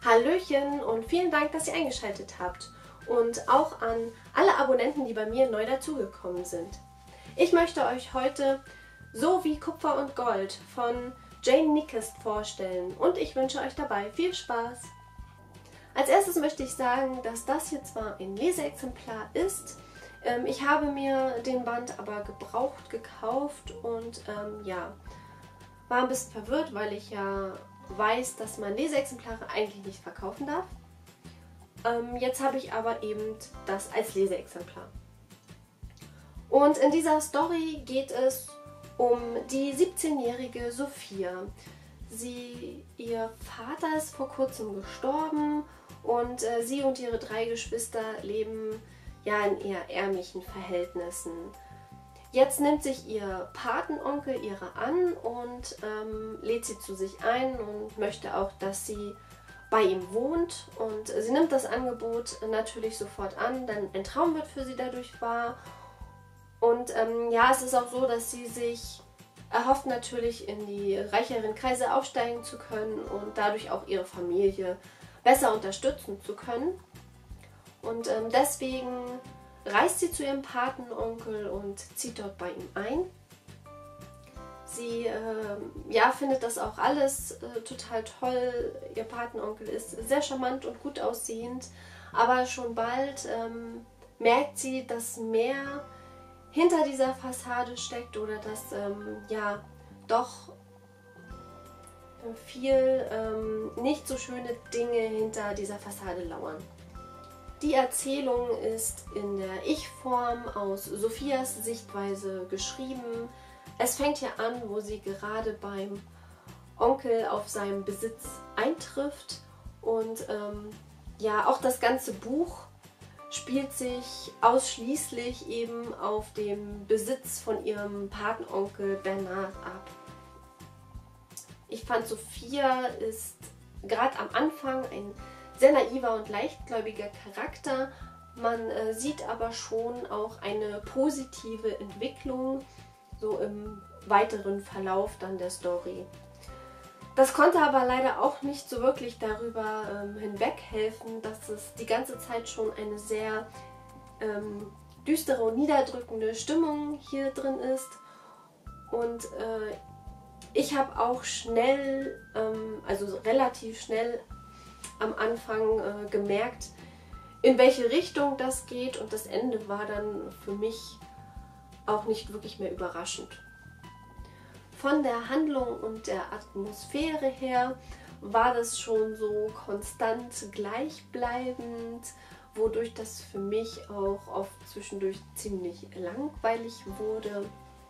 Hallöchen und vielen Dank, dass ihr eingeschaltet habt und auch an alle Abonnenten, die bei mir neu dazugekommen sind. Ich möchte euch heute So wie Kupfer und Gold von Jane Nyquist vorstellen und ich wünsche euch dabei viel Spaß. Als erstes möchte ich sagen, dass das hier zwar ein Leseexemplar ist, ich habe mir den Band aber gebraucht gekauft und war ein bisschen verwirrt, weil ich ja weiß, dass man Leseexemplare eigentlich nicht verkaufen darf. Jetzt habe ich aber eben das als Leseexemplar. Und in dieser Story geht es um die 17-jährige Sophia. Ihr Vater ist vor kurzem gestorben und sie und ihre 3 Geschwister leben ja in eher ärmlichen Verhältnissen. Jetzt nimmt sich ihr Patenonkel ihre an und lädt sie zu sich ein und möchte auch, dass sie bei ihm wohnt. Und sie nimmt das Angebot natürlich sofort an, denn ein Traum wird für sie dadurch wahr. Und es ist auch so, dass sie sich erhofft, natürlich in die reicheren Kreise aufsteigen zu können und dadurch auch ihre Familie besser unterstützen zu können. Und deswegen reist sie zu ihrem Patenonkel und zieht dort bei ihm ein. Sie findet das auch alles total toll. Ihr Patenonkel ist sehr charmant und gut aussehend, aber schon bald merkt sie, dass mehr hinter dieser Fassade steckt oder dass doch viel nicht so schöne Dinge hinter dieser Fassade lauern. Die Erzählung ist in der Ich-Form aus Sophias Sichtweise geschrieben. Es fängt hier an, wo sie gerade beim Onkel auf seinem Besitz eintrifft und auch das ganze Buch spielt sich ausschließlich eben auf dem Besitz von ihrem Patenonkel Bernard ab. Ich fand, Sophia ist gerade am Anfang ein sehr naiver und leichtgläubiger Charakter. Man sieht aber schon auch eine positive Entwicklung so im weiteren Verlauf dann der Story. Das konnte aber leider auch nicht so wirklich darüber hinweghelfen, dass es die ganze Zeit schon eine sehr düstere und niederdrückende Stimmung hier drin ist. Und ich habe auch relativ schnell am Anfang gemerkt, in welche Richtung das geht, und das Ende war dann für mich auch nicht wirklich mehr überraschend. Von der Handlung und der Atmosphäre her war das schon so konstant gleichbleibend, wodurch das für mich auch oft zwischendurch ziemlich langweilig wurde.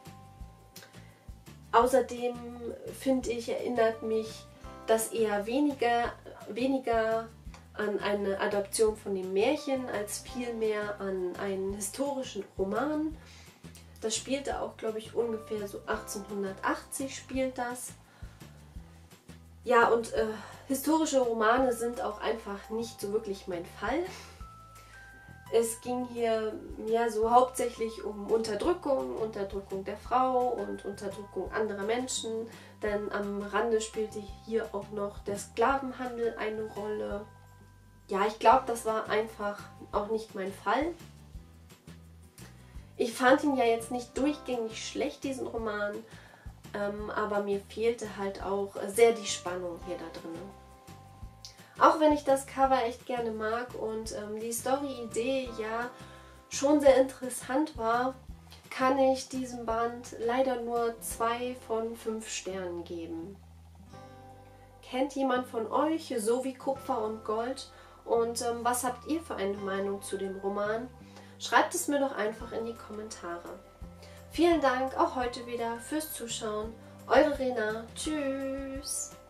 Außerdem finde ich, erinnert mich das eher weniger an eine Adaption von dem Märchen als vielmehr an einen historischen Roman. Das spielte auch, glaube ich, ungefähr so 1880 spielt das. Ja, und historische Romane sind auch einfach nicht so wirklich mein Fall. Es ging hier so hauptsächlich um Unterdrückung der Frau und Unterdrückung anderer Menschen, denn am Rande spielte hier auch noch der Sklavenhandel eine Rolle. Ja, ich glaube, das war einfach auch nicht mein Fall. Ich fand ihn ja jetzt nicht durchgängig schlecht, diesen Roman, aber mir fehlte halt auch sehr die Spannung hier da drin. Auch wenn ich das Cover echt gerne mag und die Story-Idee ja schon sehr interessant war, kann ich diesem Band leider nur 2 von 5 Sternen geben. Kennt jemand von euch So wie Kupfer und Gold? Und was habt ihr für eine Meinung zu dem Roman? Schreibt es mir doch einfach in die Kommentare. Vielen Dank auch heute wieder fürs Zuschauen. Eure Rena. Tschüss.